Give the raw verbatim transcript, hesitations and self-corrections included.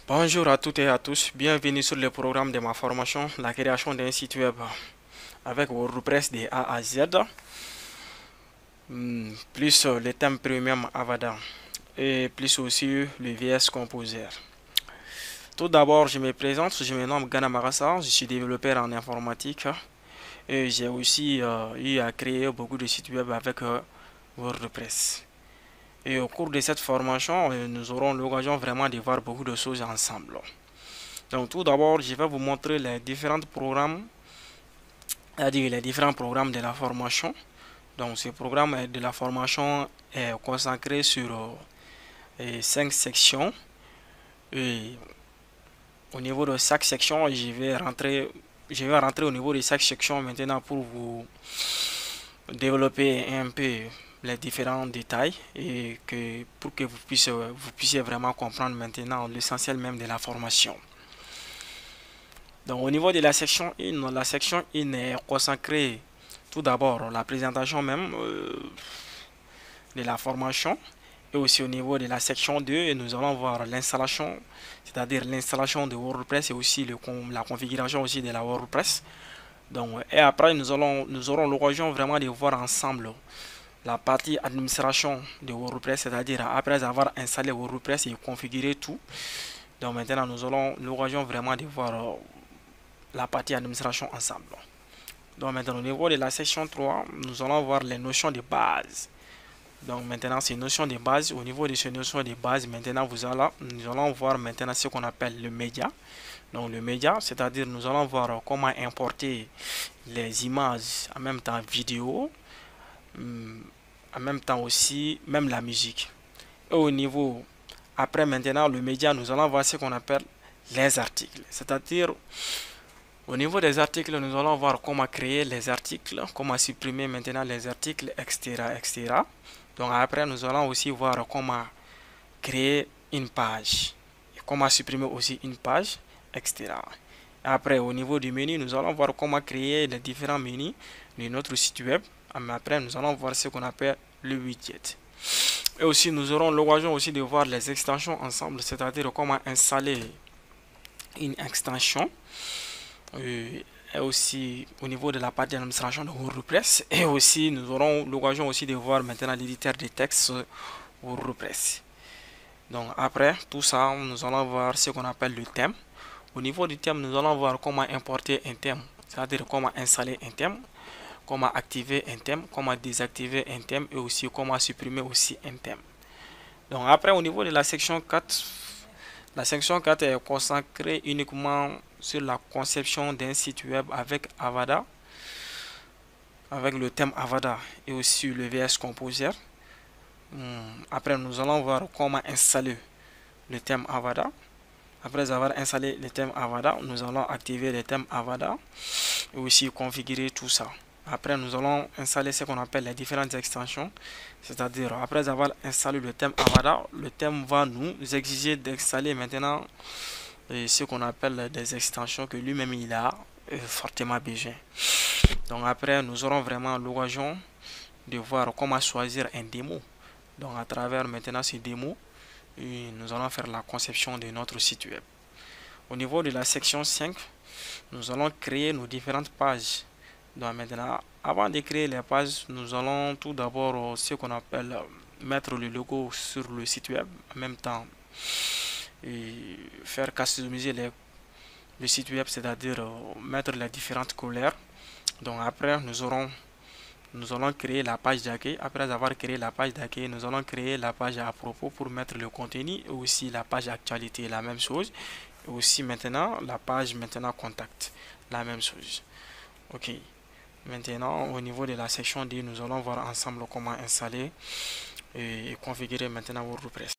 Bonjour à toutes et à tous, bienvenue sur le programme de ma formation, la création d'un site web avec WordPress de A à Z, plus le thème premium Avada et plus aussi le V S Composer. Tout d'abord, je me présente, je me nomme Gana Marassa, je suis développeur en informatique et j'ai aussi euh, eu à créer beaucoup de sites web avec euh, WordPress. Et au cours de cette formation, nous aurons l'occasion vraiment de voir beaucoup de choses ensemble. Donc tout d'abord, je vais vous montrer les différents programmes, c'est-à-dire les différents programmes de la formation. Donc ce programme de la formation est consacré sur euh, cinq sections. Et au niveau de chaque section, je vais rentrer, je vais rentrer au niveau de chaque section maintenant pour vous développer un peu les différents détails et que pour que vous puissiez, vous puissiez vraiment comprendre maintenant l'essentiel même de la formation. Donc au niveau de la section un, la section un est consacrée tout d'abord à la présentation même euh, de la formation. Et aussi au niveau de la section deux, nous allons voir l'installation, c'est-à-dire l'installation de WordPress et aussi le, la configuration aussi de la WordPress. Donc, et après, nous, allons, nous aurons l'occasion vraiment de voir ensemble la partie administration de WordPress, c'est-à-dire après avoir installé WordPress et configuré tout. Donc maintenant, nous aurons l'occasion vraiment de voir euh, la partie administration ensemble. Donc maintenant, au niveau de la section trois, nous allons voir les notions de base. Donc maintenant, ces notions de base, au niveau de ces notions de base, maintenant, vous allez, nous allons voir maintenant ce qu'on appelle le média. Donc le média, c'est-à-dire nous allons voir comment importer les images, en même temps vidéo, en même temps aussi même la musique. Et au niveau, après maintenant le média, nous allons voir ce qu'on appelle les articles. C'est-à-dire au niveau des articles, nous allons voir comment créer les articles, comment supprimer maintenant les articles, et cetera et cetera. Donc après, nous allons aussi voir comment créer une page, et comment supprimer aussi une page, et cetera. Après, au niveau du menu, nous allons voir comment créer les différents menus de notre site web. Après, nous allons voir ce qu'on appelle le widget. Et aussi, nous aurons l'occasion aussi de voir les extensions ensemble, c'est-à-dire comment installer une extension. Et aussi au niveau de la partie d'administration de WordPress. Et aussi, nous aurons l'occasion aussi de voir maintenant l'éditeur de texte WordPress. Donc après tout ça, nous allons voir ce qu'on appelle le thème. Au niveau du thème, nous allons voir comment importer un thème, c'est-à-dire comment installer un thème, comment activer un thème, comment désactiver un thème et aussi comment supprimer aussi un thème. Donc après, au niveau de la section quatre, la section quatre est consacrée uniquement sur la conception d'un site web avec Avada, avec le thème Avada et aussi le V S Composer. Après, nous allons voir comment installer le thème Avada. Après avoir installé le thème Avada, nous allons activer le thème Avada et aussi configurer tout ça. Après, nous allons installer ce qu'on appelle les différentes extensions. C'est-à-dire, après avoir installé le thème Avada, le thème va nous exiger d'installer maintenant ce qu'on appelle des extensions que lui-même il a fortement besoin. Donc après, nous aurons vraiment l'occasion de voir comment choisir un démo. Donc à travers maintenant ces démos, et nous allons faire la conception de notre site web. Au niveau de la section cinq, nous allons créer nos différentes pages. Donc maintenant, avant de créer les pages, nous allons tout d'abord ce qu'on appelle mettre le logo sur le site web, en même temps et faire customiser les, le site web, c'est-à-dire mettre les différentes couleurs. Donc après, nous aurons Nous allons créer la page d'accueil. Après avoir créé la page d'accueil, nous allons créer la page à propos pour mettre le contenu et aussi la page actualité, la même chose. Et aussi maintenant la page maintenant contact, la même chose. Ok. Maintenant au niveau de la section D, nous allons voir ensemble comment installer et configurer maintenant WordPress.